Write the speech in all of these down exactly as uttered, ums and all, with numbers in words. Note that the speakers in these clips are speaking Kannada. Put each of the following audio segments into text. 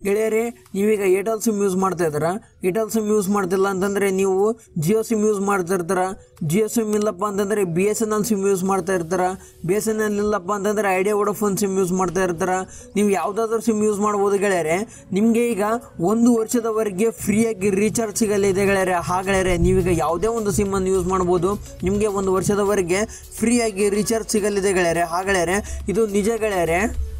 ಗೆಳೆಯರೇ, ನೀವೀಗ ಏರ್ಟೆಲ್ ಸಿಮ್ ಯೂಸ್ ಮಾಡ್ತಾ ಇದ್ದೀರಾ? ಏರ್ಟೆಲ್ ಸಿಮ್ ಯೂಸ್ ಮಾಡ್ತಿಲ್ಲ ಅಂತಂದರೆ ನೀವು ಜಿಯೋ ಸಿಮ್ ಯೂಸ್ ಮಾಡ್ತಾ ಇರ್ತಾರ. ಜಿಯೋ ಸಿಮ್ ಇಲ್ಲಪ್ಪ ಅಂತಂದರೆ B S N L SIM use ಮಾಡ್ತಾ ಇರ್ತಾರ. ಬಿ ಎಸ್ ಎನ್ ಎಲ್ ಇಲ್ಲಪ್ಪ ಅಂತಂದರೆ ಐಡಿಯಾ ವೋಡಾಫೋನ್ ಸಿಮ್ ಯೂಸ್ ಮಾಡ್ತಾ ಇರ್ತಾರ. ನೀವು ಯಾವುದಾದ್ರೂ ಸಿಮ್ ಯೂಸ್ ಮಾಡ್ಬೋದು ಗೆಳೆಯರೆ. ನಿಮಗೆ ಈಗ ಒಂದು ವರ್ಷದವರೆಗೆ ಫ್ರೀಯಾಗಿ ರೀಚಾರ್ಜ್ ಸಿಗಲಿದೆ ಗೆಳೆಯರೆ. ಹಾ ಗೆಳೆಯರೆ, ನೀವೀಗ ಯಾವುದೇ ಒಂದು ಸಿಮ್ಮನ್ನು ಯೂಸ್ ಮಾಡ್ಬೋದು. ನಿಮಗೆ ಒಂದು ವರ್ಷದವರೆಗೆ ಫ್ರೀಯಾಗಿ ರೀಚಾರ್ಜ್ ಸಿಗಲಿದೆ ಗೆಳೆಯರೆ. ಹಾ ಗೆಳೆಯರೆ, ಇದು ನಿಜ ಗೆಳೆಯರೆ.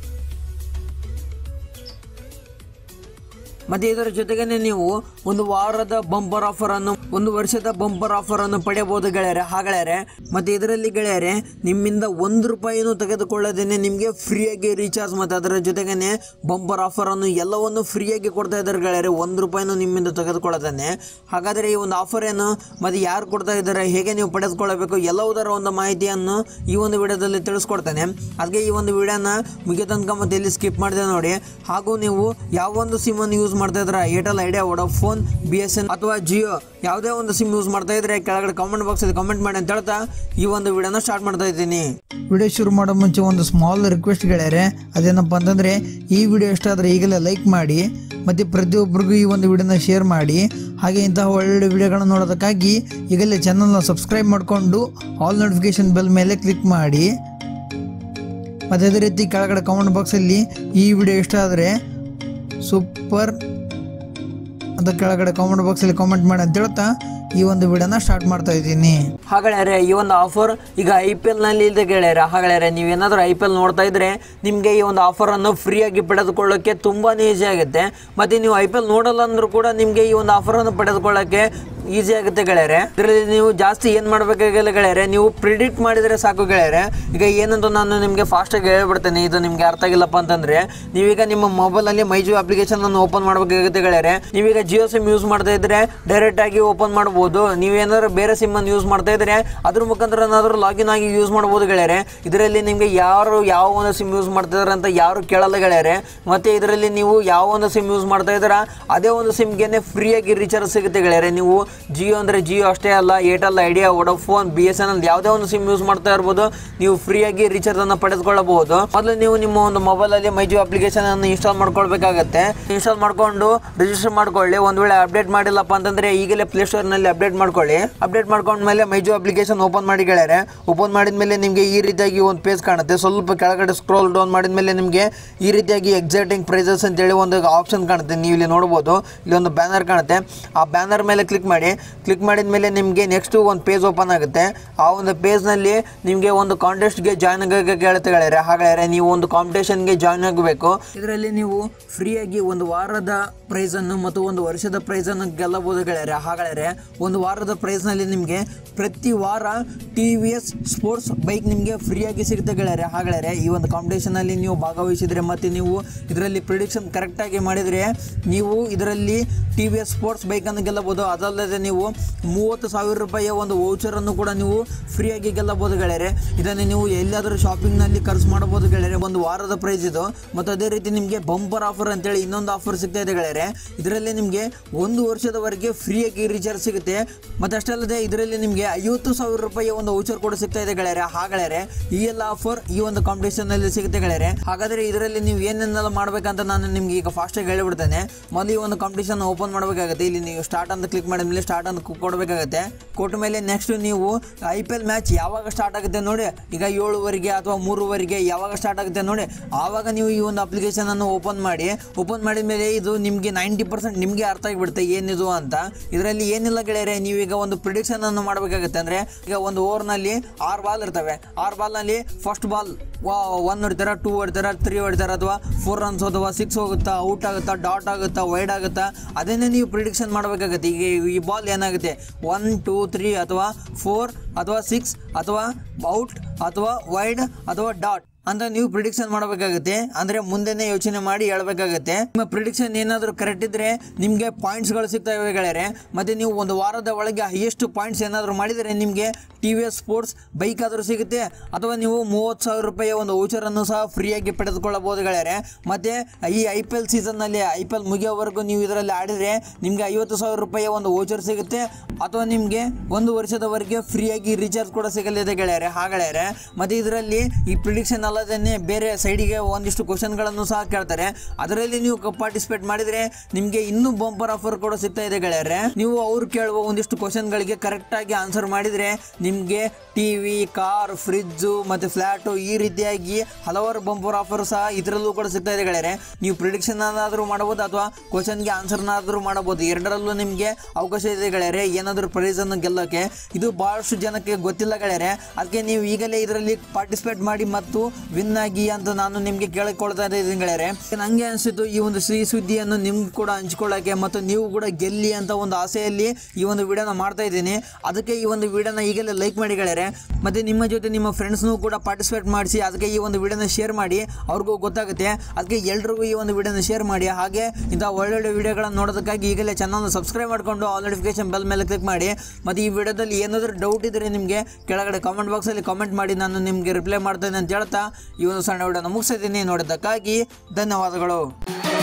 ಮತ್ತು ಇದರ ಜೊತೆಗೇ ನೀವು ಒಂದು ವಾರದ ಬಂಪರ್ ಆಫರ್ ಅನ್ನು ಒಂದು ವರ್ಷದ ಬಂಪರ್ ಆಫರ್ ಅನ್ನು ಪಡೆಯಬಹುದು ಗೆಳೆಯರೆ. ಹಾ ಗೆಳೆಯರೆ, ಮತ್ತು ಇದರಲ್ಲಿ ಗೆಳೆಯರೆ ನಿಮ್ಮಿಂದ ಒಂದು ರೂಪಾಯಿನೂ ತೆಗೆದುಕೊಳ್ಳದೇನೆ ನಿಮಗೆ ಫ್ರೀಯಾಗಿ ರೀಚಾರ್ಜ್ ಮತ್ತು ಅದರ ಜೊತೆಗೇ ಬಂಪರ್ ಆಫರ್ ಅನ್ನು ಎಲ್ಲವನ್ನು ಫ್ರೀಯಾಗಿ ಕೊಡ್ತಾ ಇದ್ದಾರೆ ಗೆಳೆಯರೆ. ಒಂದು ರೂಪಾಯಿನೂ ನಿಮ್ಮಿಂದ ತೆಗೆದುಕೊಳ್ಳೋದನ್ನೇ. ಹಾಗಾದರೆ ಈ ಒಂದು ಆಫರ್ ಏನು ಮತ್ತು ಯಾರು ಕೊಡ್ತಾ ಇದ್ದಾರೆ, ಹೇಗೆ ನೀವು ಪಡೆದುಕೊಳ್ಳಬೇಕು, ಎಲ್ಲವುದರ ಒಂದು ಮಾಹಿತಿಯನ್ನು ಈ ಒಂದು ವಿಡಿಯೋದಲ್ಲಿ ತಿಳಿಸ್ಕೊಡ್ತೇನೆ. ಅದಕ್ಕೆ ಈ ಒಂದು ವಿಡಿಯೋನ ಮುಗಿಯ ತನಕ ಮತ್ತು ಇಲ್ಲಿ ಸ್ಕಿಪ್ ಮಾಡಿದೆ ನೋಡಿ. ಹಾಗೂ ನೀವು ಯಾವ ಒಂದು ಸಿಮ್ಮನ್ನು ಯೂಸ್ ಮಾಡ್ತಾ ಇದ್ರ, Airtel, Idea, Vodafone, B S N ಅಥವಾ ಜಿಯೋ, ಯಾವುದೇ ಒಂದು ಸಿಮ್ ಯೂಸ್ ಮಾಡ್ತಾ ಇದ್ರೆ ಕೆಳಗಡೆ ಕಾಮೆಂಟ್ ಬಾಕ್ಸ್ ಅಲ್ಲಿ ಕಾಮೆಂಟ್ ಮಾಡಿ ಅಂತ ಹೇಳ್ತಾ ಈ ಒಂದು ವಿಡಿಯೋನ ಸ್ಟಾರ್ಟ್ ಮಾಡ್ತಾ ಇದ್ದೀನಿ. ವಿಡಿಯೋ ಶುರು ಮಾಡೋ ಮುಂಚೆ ಒಂದು ಸ್ಮಾಲ್ ರಿಕ್ವೆಸ್ಟ್ ಗೆಳೆಯರೆ. ಅದೇನಪ್ಪ ಅಂತಂದ್ರೆ ಈ ವಿಡಿಯೋ ಇಷ್ಟ ಆದ್ರೆ ಈಗಲೇ ಲೈಕ್ ಮಾಡಿ ಮತ್ತೆ ಪ್ರತಿಯೊಬ್ಬರಿಗೂ ಈ ಒಂದು ವಿಡಿಯೋನ ಶೇರ್ ಮಾಡಿ. ಹಾಗೆ ಇಂತಹ ಒಳ್ಳೆ ವಿಡಿಯೋಗಳನ್ನ ನೋಡೋದಕ್ಕಾಗಿ ಈಗಲೇ ಚಾನಲ್ನ ಸಬ್ಸ್ಕ್ರೈಬ್ ಮಾಡಿಕೊಂಡು ಆಲ್ ನೋಟಿಫಿಕೇಶನ್ ಬೆಲ್ ಮೇಲೆ ಕ್ಲಿಕ್ ಮಾಡಿ. ಮತ್ತೆ ಅದೇ ರೀತಿ ಕೆಳಗಡೆ ಕಾಮೆಂಟ್ ಬಾಕ್ಸಲ್ಲಿ ಈ ವಿಡಿಯೋ ಇಷ್ಟ ಆದರೆ ಸೂಪರ್ ಅಂತ ಕೆಳಗಡೆ ಕಾಮೆಂಟ್ ಬಾಕ್ಸಲ್ಲಿ ಕಾಮೆಂಟ್ ಮಾಡಿ ಅಂತ ಹೇಳ್ತಾ ಈ ಒಂದು ವಿಡಿಯೋನ ಸ್ಟಾರ್ಟ್ ಮಾಡ್ತಾ ಇದ್ದೀನಿ. ಹಾಗಾದ್ರೆ ಈ ಒಂದು ಆಫರ್ ಈಗ ಐ ಪಿ ಎಲ್ ನಲ್ಲಿ ಇದೆ ಗೆಳೆಯರೆ. ಹಾಗಾದ್ರೆ ನೀವೇನಾದ್ರೂ ಐ ಪಿ ಎಲ್ ನೋಡ್ತಾ ಇದ್ರೆ ನಿಮಗೆ ಈ ಒಂದು ಆಫರ್ ಅನ್ನು ಫ್ರೀಯಾಗಿ ಪಡೆದುಕೊಳ್ಳೋಕೆ ತುಂಬಾನೇ ಈಸಿ ಆಗುತ್ತೆ. ಮತ್ತೆ ನೀವು ಐ ಪಿ ಎಲ್ ನೋಡಲ್ಲ ಅಂದ್ರೂ ಕೂಡ ನಿಮಗೆ ಈ ಒಂದು ಆಫರ್ ಅನ್ನು ಪಡೆದುಕೊಳ್ಳೋಕೆ ಈಸಿ ಆಗುತ್ತೆ ಗೆಳೆಯರೆ. ಇದರಲ್ಲಿ ನೀವು ಜಾಸ್ತಿ ಏನು ಮಾಡಬೇಕಾಗಿಲ್ಲ ಗೆಳೆಯರೆ, ನೀವು ಪ್ರಿಡಿಕ್ಟ್ ಮಾಡಿದರೆ ಸಾಕು ಗೆಳೆಯರೆ. ಈಗ ಏನಂತ ನಾನು ನಿಮಗೆ ಫಾಸ್ಟಾಗಿ ಹೇಳ್ಬಿಡ್ತೇನೆ, ಇದು ನಿಮಗೆ ಅರ್ಥ ಆಗಿಲ್ಲಪ್ಪ ಅಂತಂದರೆ ನೀವೀಗ ನಿಮ್ಮ ಮೊಬೈಲಲ್ಲಿ ಮೈ ಜಿಯೋ ಅಪ್ಲಿಕೇಶನ್ ಅನ್ನು ಓಪನ್ ಮಾಡಬೇಕಾಗುತ್ತೆ ಗೆಳೆಯರೆ. ನೀವೀಗ ಜಿಯೋ ಸಿಮ್ ಯೂಸ್ ಮಾಡ್ತಾ ಇದ್ರೆ ಡೈರೆಕ್ಟ್ ಆಗಿ ಓಪನ್ ಮಾಡ್ಬೋದು. ನೀವೇನಾದ್ರೂ ಬೇರೆ ಸಿಮ್ ಅನ್ನು ಯೂಸ್ ಮಾಡ್ತಾ ಇದ್ರೆ ಅದ್ರ ಮುಖಾಂತರ ಏನಾದರೂ ಲಾಗಿನ್ ಆಗಿ ಯೂಸ್ ಮಾಡ್ಬೋದು ಗೆಳೆಯರೆ. ಇದರಲ್ಲಿ ನಿಮಗೆ ಯಾರು ಯಾವ ಒಂದು ಸಿಮ್ ಯೂಸ್ ಮಾಡ್ತಿದಾರೆ ಅಂತ ಯಾರು ಕೇಳಲ್ಲ ಗೆಳೆಯರೆ. ಮತ್ತೆ ಇದರಲ್ಲಿ ನೀವು ಯಾವ ಒಂದು ಸಿಮ್ ಯೂಸ್ ಮಾಡ್ತಾ ಇದ್ದೀರಾ ಅದೇ ಒಂದು ಸಿಮ್ಗೆ ಫ್ರೀಯಾಗಿ ರೀಚಾರ್ಜ್ ಸಿಗುತ್ತೆ ಗೆಳೆಯರೆ. ನೀವು ಜಿಯೋ ಅಂದರೆ ಜಿಯೋ ಅಷ್ಟೇ ಅಲ್ಲ, Airtel, Idea, Vodafone, B S N L ಯಾವುದೇ ಒಂದು ಸಿಮ್ ಯೂಸ್ ಮಾಡ್ತಾ ಇರ್ಬೋದು, ನೀವು ಫ್ರೀಯಾಗಿ ರೀಚಾರ್ಜ್ ಅನ್ನು ಪಡೆದುಕೊಳ್ಳಬಹುದು. ಮೊದಲು ನೀವು ನಿಮ್ಮ ಒಂದು ಮೊಬೈಲಲ್ಲಿ ಮೈ ಜಿಯೋ ಅಪ್ಲಿಕೇಶನ್ ಅನ್ನು ಇನ್ಸ್ಟಾಲ್ ಮಾಡ್ಕೊಳ್ಬೇಕಾಗತ್ತೆ. ಇನ್ಸ್ಟಾಲ್ ಮಾಡ್ಕೊಂಡು ರಿಜಿಸ್ಟರ್ ಮಾಡ್ಕೊಳ್ಳಿ. ಒಂದು ವೇಳೆ ಅಪ್ಡೇಟ್ ಮಾಡಿಲ್ಲಪ್ಪ ಅಂತಂದ್ರೆ ಈಗಲೇ ಪ್ಲೇಸ್ಟೋರ್ ನಲ್ಲಿ ಅಪ್ಡೇಟ್ ಮಾಡ್ಕೊಳ್ಳಿ. ಅಪ್ಡೇಟ್ ಮಾಡ್ಕೊಂಡ್ಮೇಲೆ ಮೈ ಜಿಯೋ ಅಪ್ಲಿಕೇಶನ್ ಓಪನ್ ಮಾಡಿ ಗೆಳೆಯರೆ. ಓಪನ್ ಮಾಡಿದ್ಮೇಲೆ ನಿಮಗೆ ಈ ರೀತಿಯಾಗಿ ಒಂದು ಪೇಜ್ ಕಾಣುತ್ತೆ. ಸ್ವಲ್ಪ ಕೆಳಗಡೆ ಸ್ಕ್ರೋಲ್ ಡೌನ್ ಮಾಡಿದ್ಮೇಲೆ ನಿಮಗೆ ಈ ರೀತಿಯಾಗಿ ಎಕ್ಸೈಟಿಂಗ್ ಪ್ರೈಸಸ್ ಅಂತೇಳಿ ಒಂದು ಆಪ್ಷನ್ ಕಾಣುತ್ತೆ. ನೀವು ಇಲ್ಲಿ ನೋಡ್ಬೋದು, ಇಲ್ಲಿ ಒಂದು ಬ್ಯಾನರ್ ಕಾಣುತ್ತೆ. ಆ ಬ್ಯಾನರ್ ಮೇಲೆ ಕ್ಲಿಕ್ ಮಾಡಿ. ಕ್ಲಿಕ್ ಮಾಡಿದ ಮೇಲೆ ನಿಮಗೆ ನೆಕ್ಸ್ಟ್ ಒಂದು ಪೇಜ್ ಓಪನ್ ಆಗುತ್ತೆ. ಆ ಒಂದು ಪೇಜ್ನಲ್ಲಿ ನಿಮಗೆ ಒಂದು ಕಾಂಟೆಸ್ಟ್ಗೆ ಜಾಯ್ನ್ ಆಗೋಕ್ಕೆ ಕೇಳುತ್ತೆ ಗೆಳೆಯರೆ. ಹಾಗಾದರೆ ನೀವು ಒಂದು ಕಾಂಪಿಟೇಷನ್ಗೆ ಜಾಯ್ನ್ ಆಗಬೇಕು. ಇದರಲ್ಲಿ ನೀವು ಫ್ರೀಯಾಗಿ ಒಂದು ವಾರದ ಪ್ರೈಸನ್ನು ಮತ್ತು ಒಂದು ವರ್ಷದ ಪ್ರೈಸನ್ನು ಗೆಲ್ಲಬಹುದು ಗೆಳೆಯರೆ. ಹಾಗಾದರೆ ಒಂದು ವಾರದ ಪ್ರೈಸ್ನಲ್ಲಿ ನಿಮಗೆ ಪ್ರತಿ ವಾರ T V S sports bike ನಿಮಗೆ ಫ್ರೀಯಾಗಿ ಸಿಗುತ್ತೆ ಗೆಳೆಯರೆ. ಹಾಗಾದರೆ ಈ ಒಂದು ಕಾಂಪಿಟೇಷನಲ್ಲಿ ನೀವು ಭಾಗವಹಿಸಿದರೆ ಮತ್ತು ನೀವು ಇದರಲ್ಲಿ ಪ್ರಿಡಿಕ್ಷನ್ ಕರೆಕ್ಟಾಗಿ ಮಾಡಿದರೆ ನೀವು ಇದರಲ್ಲಿ ಟಿ ವಿ ಎಸ್ ಸ್ಪೋರ್ಟ್ಸ್ ಬೈಕನ್ನು ಗೆಲ್ಲಬಹುದು. ಅದಲ್ಲದೆ ನೀವು ಮೂವತ್ತು ಸಾವಿರ ರೂಪಾಯಿಯ ಒಂದು ವೌಚರನ್ನು ಕೂಡ ನೀವು ಫ್ರೀಯಾಗಿ ಗೆಲ್ಲಬಹುದು ಗೆಳೆಯರೆ. ಇದನ್ನು ನೀವು ಎಲ್ಲಾದರೂ ಶಾಪಿಂಗ್ನಲ್ಲಿ ಖರ್ಚು ಮಾಡಬಹುದು ಗೆಳೆಯರೆ. ಒಂದು ವಾರದ ಪ್ರೈಸ್ ಇದು. ಮತ್ತು ಅದೇ ರೀತಿ ನಿಮಗೆ ಬಂಪರ್ ಆಫರ್ ಅಂತೇಳಿ ಇನ್ನೊಂದು ಆಫರ್ ಸಿಗ್ತಾ ಇದೆ ಗೆಳೆಯರೆ. ಇದರಲ್ಲಿ ನಿಮಗೆ ಒಂದು ವರ್ಷದವರೆಗೆ ಫ್ರೀಯಾಗಿ ರೀಚಾರ್ಜ್ ಸಿಗುತ್ತೆ. ಮತ್ತು ಅಷ್ಟೇ ಅಲ್ಲದೆ ಇದರಲ್ಲಿ ನಿಮಗೆ ಐವತ್ತು ಸಾವಿರ ರೂಪಾಯಿಯ ಒಂದು ವೌಚರ್ ಕೂಡ ಸಿಗ್ತಾ ಇದೆ ಗೆಳೆಯರೆ. ಹಾಗಾದರೆ ಈ ಎಲ್ಲ ಆಫರ್ ಈ ಒಂದು ಕಾಂಪಿಟೇಷನ್ ನಲ್ಲಿ ಸಿಗುತ್ತೆ ಗೆಳೆಯರೆ. ಹಾಗಾದರೆ ಇದರಲ್ಲಿ ನೀವು ಏನೆಲ್ಲ ಮಾಡಬೇಕಂತ ನಾನು ನಿಮ್ಗೆ ಈಗ ಫಾಸ್ಟಾಗಿ ಹೇಳಿಬಿಡ್ತೇನೆ. ಮೊದಲು ಈ ಒಂದು ಕಾಂಪಿಟೇಷನ್ ಓಪನ್ ಮಾಡಬೇಕಾಗುತ್ತೆ. ಇಲ್ಲಿ ನೀವು ಸ್ಟಾರ್ಟ್ ಅಂತ ಕ್ಲಿಕ್ ಮಾಡಿದ ಮೇಲೆ ಸ್ಟಾರ್ಟ್ ಅಂತ ಕೊಡಬೇಕಾಗುತ್ತೆ. ಕೊಟ್ಟ ಮೇಲೆ ನೆಕ್ಸ್ಟ್ ನೀವು ಐ ಪಿ ಎಲ್ ಮ್ಯಾಚ್ ಯಾವಾಗ ಸ್ಟಾರ್ಟ್ ಆಗುತ್ತೆ ನೋಡಿ, ಈಗ ಏಳುವರೆಗೆ ಅಥವಾ ಮೂರುವರೆಗೆ ಯಾವಾಗ ಸ್ಟಾರ್ಟ್ ಆಗುತ್ತೆ ನೋಡಿ, ಆವಾಗ ನೀವು ಈ ಒಂದು ಅಪ್ಲಿಕೇಶನ್ ಅನ್ನು ಓಪನ್ ಮಾಡಿ. ಓಪನ್ ಮಾಡಿದ ಮೇಲೆ ಇದು ನಿಮಗೆ ನೈಂಟಿ ಪರ್ಸೆಂಟ್ ನಿಮಗೆ ಅರ್ಥ ಆಗಿಬಿಡುತ್ತೆ ಏನಿದು ಅಂತ. ಇದರಲ್ಲಿ ಏನಿಲ್ಲ ಗೆಳೆಯರೆ, ನೀವೀಗ ಒಂದು ಪ್ರಿಡಿಕ್ಷನ್ ಅನ್ನು ಮಾಡಬೇಕಾಗುತ್ತೆ. ಅಂದರೆ ಈಗ ಒಂದು ಓವರ್ನಲ್ಲಿ ಆರು ಬಾಲ್ ಇರ್ತವೆ. ಆರು ಬಾಲ್ನಲ್ಲಿ ಫಸ್ಟ್ ಬಾಲ್ ಒನ್ ಹೊಡಿತಾರ, ಟೂ ಹೊಡಿತಾರ, ತ್ರೀ ಹೊಡಿತಾರ, ಅಥವಾ ಫೋರ್ ರನ್ಸ್ ಅಥವಾ ಸಿಕ್ಸ್ ಹೋಗುತ್ತಾ, ಔಟ್ ಆಗುತ್ತಾ, ಡಾಟ್ ಆಗುತ್ತಾ, ವೈಡ್ ಆಗುತ್ತಾ, ಅದನ್ನೇ ನೀವು ಪ್ರಿಡಿಕ್ಷನ್ ಮಾಡಬೇಕಾಗುತ್ತೆ. ಈಗ ಈ ಬಾಲ್ ಏನಾಗುತ್ತೆ, ಒನ್ ಟೂ ತ್ರೀ ಅಥವಾ ಫೋರ್ ಅಥವಾ ಸಿಕ್ಸ್ ಅಥವಾ ಔಟ್ ಅಥವಾ ವೈಡ್ ಅಥವಾ ಡಾಟ್ ಅಂತ ನೀವು ಪ್ರಿಡಿಕ್ಷನ್ ಮಾಡಬೇಕಾಗುತ್ತೆ. ಅಂದರೆ ಮುಂದೆನೇ ಯೋಚನೆ ಮಾಡಿ ಹೇಳ್ಬೇಕಾಗುತ್ತೆ. ನಿಮ್ಮ ಪ್ರಿಡಿಕ್ಷನ್ ಏನಾದರೂ ಕರೆಕ್ಟ್ ಇದ್ದರೆ ನಿಮಗೆ ಪಾಯಿಂಟ್ಸ್ಗಳು ಸಿಗ್ತವೆ ಗೆಳೆಯರೆ. ಮತ್ತು ನೀವು ಒಂದು ವಾರದ ಒಳಗೆ ಹೈಯೆಸ್ಟ್ ಪಾಯಿಂಟ್ಸ್ ಏನಾದರೂ ಮಾಡಿದರೆ ನಿಮಗೆ T V S sports bike ಆದರೂ ಸಿಗುತ್ತೆ, ಅಥವಾ ನೀವು ಮೂವತ್ತು ಸಾವಿರ ರೂಪಾಯಿಯ ಒಂದು ವೌಚರನ್ನು ಸಹ ಫ್ರೀಯಾಗಿ ಪಡೆದುಕೊಳ್ಳಬಹುದು ಗೆಳೆಯರೆ. ಮತ್ತು ಈ ಐ ಪಿ ಎಲ್ ಸೀಸನ್ನಲ್ಲಿ ಐ ಪಿ ಎಲ್ ಮುಗಿಯೋವರೆಗೂ ನೀವು ಇದರಲ್ಲಿ ಆಡಿದರೆ ನಿಮಗೆ ಐವತ್ತು ಸಾವಿರ ರೂಪಾಯಿಯ ಒಂದು ವೌಚರ್ ಸಿಗುತ್ತೆ, ಅಥವಾ ನಿಮಗೆ ಒಂದು ವರ್ಷದವರೆಗೆ ಫ್ರೀಯಾಗಿ ರೀಚಾರ್ಜ್ ಕೂಡ ಸಿಗಲಿದೆ ಗೆಳೆಯರೆ. ಹಾಗೆಳೆಯರೆ ಮತ್ತು ಇದರಲ್ಲಿ ಈ ಪ್ರಿಡಿಕ್ಷನ್ ಅಲ್ಲದೇ ಬೇರೆ ಸೈಡಿಗೆ ಒಂದಿಷ್ಟು ಕ್ವಶನ್ಗಳನ್ನು ಸಹ ಕೇಳ್ತಾರೆ. ಅದರಲ್ಲಿ ನೀವು ಪಾರ್ಟಿಸಿಪೇಟ್ ಮಾಡಿದ್ರೆ ನಿಮಗೆ ಇನ್ನೂ ಬಂಪರ್ ಆಫರ್ ಕೂಡ ಸಿಗ್ತಾ ಇದೆ ಗೆಳೆಯರೆ. ನೀವು ಅವ್ರು ಕೇಳುವ ಒಂದಿಷ್ಟು ಕ್ವಶನ್ಗಳಿಗೆ ಕರೆಕ್ಟ್ ಆಗಿ ಆನ್ಸರ್ ಮಾಡಿದ್ರೆ ನಿಮಗೆ ಟಿವಿ, ಕಾರ್, ಫ್ರಿಡ್ಜ್ ಮತ್ತೆ ಫ್ಲಾಟ್ ಈ ರೀತಿಯಾಗಿ ಹಲವಾರು ಬಂಪರ್ ಆಫರ್ ಸಹ ಇದರಲ್ಲೂ ಕೂಡ ಸಿಗ್ತಾ ಇದೆ ಗೆಳೆಯರೆ. ನೀವು ಪ್ರಿಡಿಕ್ಷನ್ ಆದರೂ ಮಾಡಬಹುದು ಅಥವಾ ಕ್ವಶನ್ಗೆ ಆನ್ಸರ್ನಾದರೂ ಮಾಡಬಹುದು. ಎರಡರಲ್ಲೂ ನಿಮಗೆ ಅವಕಾಶ ಇದೆ ಗೆಳೆಯರೆ ಏನಾದರೂ ಪ್ರೈಸ್ ಅನ್ನು ಗೆಲ್ಲೋಕೆ. ಇದು ಬಹಳಷ್ಟು ಜನಕ್ಕೆ ಗೊತ್ತಿಲ್ಲ ಗೆಳೆಯರೆ. ಅದಕ್ಕೆ ನೀವು ಈಗಲೇ ಇದರಲ್ಲಿ ಪಾರ್ಟಿಸಿಪೇಟ್ ಮಾಡಿ ಮತ್ತು ವಿನ್ ಆಗಿ ಅಂತ ನಾನು ನಿಮಗೆ ಕೇಳಿಕೊಳ್ತಾ ಇದ್ದೀನಿ ಗೆಳೆಯರೆ. ನಂಗೆ ಅನಿಸಿತು ಈ ಒಂದು ಸಿಹಿ ಸುದ್ದಿಯನ್ನು ನಿಮ್ಗೆ ಕೂಡ ಹಂಚ್ಕೊಳ್ಳೋಕೆ ಮತ್ತು ನೀವು ಕೂಡ ಗೆಲ್ಲಿ ಅಂತ ಒಂದು ಆಸೆಯಲ್ಲಿ ಈ ಒಂದು ವಿಡಿಯೋನ ಮಾಡ್ತಾ ಇದ್ದೀನಿ. ಅದಕ್ಕೆ ಈ ಒಂದು ವಿಡಿಯೋನ ಈಗಲೇ ಲೈಕ್ ಮಾಡಿ ಗೆಳೆಯರೆ. ಮತ್ತೆ ನಿಮ್ಮ ಜೊತೆ ನಿಮ್ಮ ಫ್ರೆಂಡ್ಸ್ನೂ ಕೂಡ ಪಾರ್ಟಿಸಿಪೇಟ್ ಮಾಡಿಸಿ. ಅದಕ್ಕೆ ಈ ಒಂದು ವಿಡಿಯೋನ ಶೇರ್ ಮಾಡಿ, ಅವ್ರಿಗೂ ಗೊತ್ತಾಗುತ್ತೆ. ಅದಕ್ಕೆ ಎಲ್ರಿಗೂ ಈ ಒಂದು ವಿಡಿಯೋನ ಶೇರ್ ಮಾಡಿ. ಹಾಗೆ ಇಂಥ ಒಳ್ಳೊಳ್ಳೆ ವಿಡಿಯೋಗಳನ್ನು ನೋಡೋದಕ್ಕಾಗಿ ಈಗಲೇ ಚಾನಲ್ನ ಸಬ್ಸ್ಕ್ರೈಬ್ ಮಾಡಿಕೊಂಡು ಆಲ್ ನೋಟಿಫಿಕೇಶನ್ ಬೆಲ್ ಮೇಲೆ ಕ್ಲಿಕ್ ಮಾಡಿ. ಮತ್ತು ಈ ವಿಡಿಯೋದಲ್ಲಿ ಏನಾದರೂ ಡೌಟ್ ಇದ್ದರೆ ನಿಮಗೆ ಕೆಳಗಡೆ ಕಾಮೆಂಟ್ ಬಾಕ್ಸಲ್ಲಿ ಕಾಮೆಂಟ್ ಮಾಡಿ, ನಾನು ನಿಮಗೆ ರಿಪ್ಲೈ ಮಾಡ್ತೇನೆ ಅಂತ ಹೇಳ್ತಾ ಈ ಒಂದು ಸಣ್ಣ ವಿಡಿಯೋನ ಮುಗಿಸಿದ್ದೀನಿ. ನೋಡಿದ್ದಕ್ಕಾಗಿ ಧನ್ಯವಾದಗಳು.